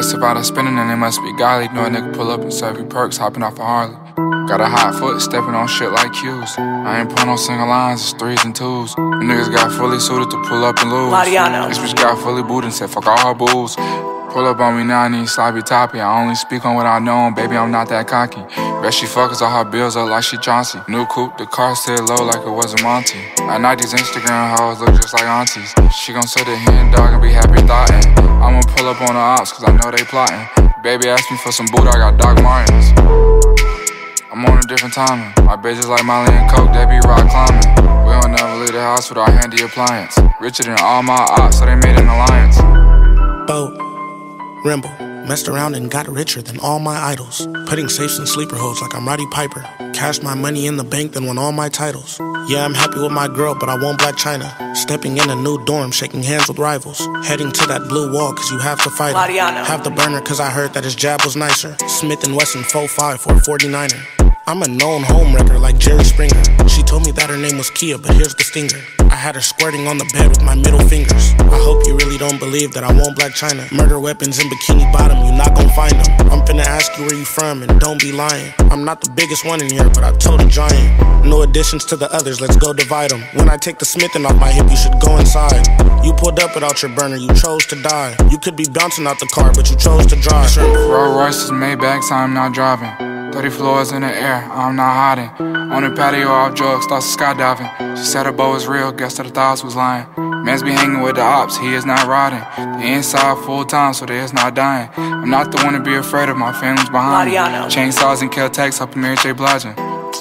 Aggressive out of spinning and they must be godly. Know a nigga pull up and serve you perks, hopping off a Harley. Got a hot foot, stepping on shit like cues. I ain't putting no single lines, it's 3s and 2s. The niggas got fully suited to pull up and lose. This bitch got fully booted and said fuck all her booze. Pull up on me now, I need sloppy toppy. I only speak on what I know, and baby, I'm not that cocky. Bet she fuckers all her bills up like she Chauncey. New coupe, the car still low like it was a Monty. At night, these Instagram hoes look just like aunties. She gon' sit the hen dog and be happy thoughtin'. I'ma pull up on the ops, cause I know they plotting. Baby asked me for some boot, I got Doc Martens. I'm on a different timing. My bitches like Molly and Coke, they be rock climbing. We don't never leave the house without handy appliance. Richer than all my ops, so they made an alliance. Boat, Remble, messed around and got richer than all my idols. Putting safes in sleeper holes like I'm Roddy Piper. Cashed my money in the bank, then won all my titles. Yeah, I'm happy with my girl, but I won't Black China. Stepping in a new dorm, shaking hands with rivals. Heading to that blue wall, cause you have to fight it. Have the burner, cause I heard that his jab was nicer. Smith & Wesson 4.5 for a 49er. I'm a known homewrecker like Jerry Springer. She told me that her name was Kia, but here's the stinger. I had her squirting on the bed with my middle fingers. I hope you really don't believe that I won't Black China. Murder weapons in Bikini Bottom, you not gon' find them. I'm finna ask you where you from and don't be lying. I'm not the biggest one in here, but I told a giant. No additions to the others, let's go divide them. When I take the Somethin off my hip, you should go inside. You pulled up without your burner, you chose to die. You could be bouncing out the car, but you chose to drive. Rolls Royces, Maybachs, I'm not driving. 30 floors in the air, I'm not hiding. On the patio off drugs, thoughts of skydiving. She said her bow was real, guess that her thoughts was lying. Mans be hanging with the ops, he is not riding. The inside full time, so they is not dying. I'm not the one to be afraid of, my family's behind me. Chainsaws and Kel-Tex, helping Mary J. Blige.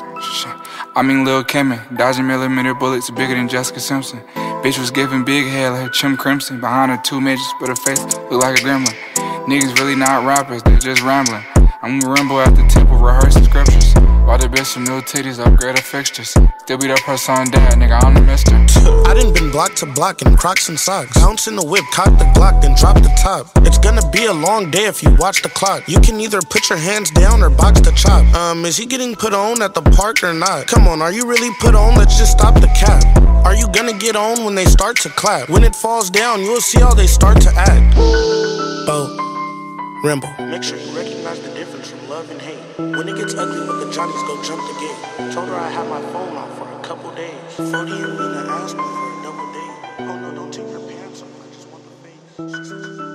I mean Lil Kimmy, dodging millimeter bullets bigger than Jessica Simpson. Bitch was giving big head like her Chim Crimson. Behind her 2 midgets, but her face look like a gremlin. Niggas really not rappers, they just rambling. I'm a Remble at the tip of rehearsing scriptures. Bought the bitch some new titties, upgrade her fixtures. Still beat up her son dad, nigga, I'm the mister. I done been block to block in Crocs and socks. Bounce in the whip, cock the Glock, then drop the top. It's gonna be a long day if you watch the clock. You can either put your hands down or box the chop. Is he getting put on at the park or not? Come on, are you really put on? Let's just stop the cap. Are you gonna get on when they start to clap? When it falls down, you'll see how they start to act. Boat, Remble. Make sure you recognize the difference from love and hate. When it gets ugly with the Johnnies, go jump the gate. Told her I had my phone off for a couple days. 40 and Mina asked me for a double date. Oh no, don't take your pants off, I just want the face.